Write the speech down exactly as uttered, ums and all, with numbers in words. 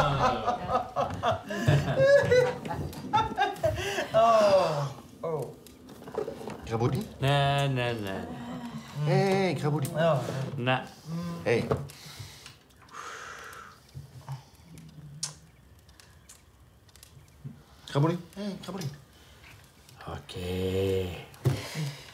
Oh. Oh. Graboudi? Non, non, non. Hé, Graboudi. Oh. Non. Hé. Graboudi. Hé, Graboudi. OK.